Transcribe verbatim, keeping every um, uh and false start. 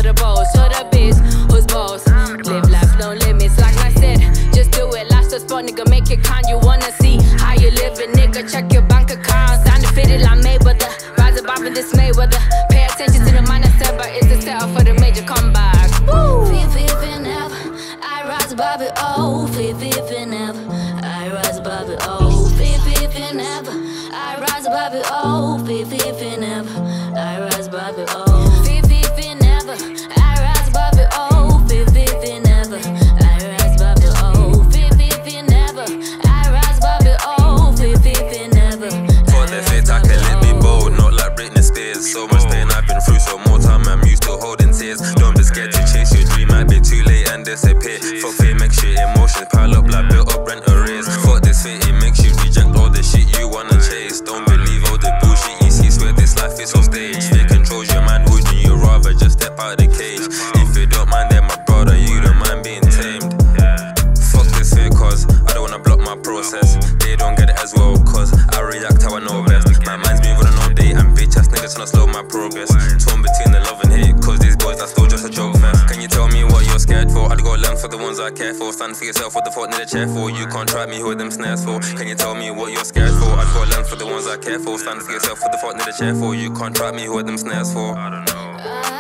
the balls, show the biz, who's boss. Live life, no limits, like I said. Just do it, last the spot, nigga, make it count. You wanna see how you living, nigga, check your bank account. Sound fitted like Mayweather, rise above in this Mayweather. Pay attention to the man I said, but it's the setup for the major comeback. Woo! Fifth, fifth and ever, I rise above it all. Fifth, fifth and ever, I rise above it all. Fifth, fifth and ever, I rise above it all. Fifth, fifth and ever, I rise above it all. Fifth, fifth and ever, I rise above it all. Fifth, fifth and ever, I rise above it all. Fifth, fifth and ever, I rise above it all. Fifth, fifth and ever. For the fate, I can let me bold, not like Britney Spears. So much pain I've been through, so more time I'm used to holding tears. Don't be scared to chase your dream, might be too late and disappear. Fuck fate, makes your emotions pile up like built up rent arrears. Fuck this fate, it makes you reject all the shit you wanna chase. Don't believe all the bullshit you see, swear this life is on stage. Fate controls your mind, wouldn't you rather just step out the cage? If you don't mind, then my brother, you don't mind being tamed. Fuck this fate, cause I don't wanna block my process. They don't get it as well, cause I react how I know best. My mind's been running all day, and bitch ass niggas tryna slow my progress. Torn between the love and hate, cause these boys are still just a joke fest. Can you tell me what you're scared for? I'd go land for the ones I care for. Stand for yourself, what the fuck need a chair for? You can't trap me, who are them snares for? Can you tell me what you're scared for? I'd go land for the ones I care for. Stand for yourself, what the fuck need a chair for? You can't trap me, who are them snares for? I don't know.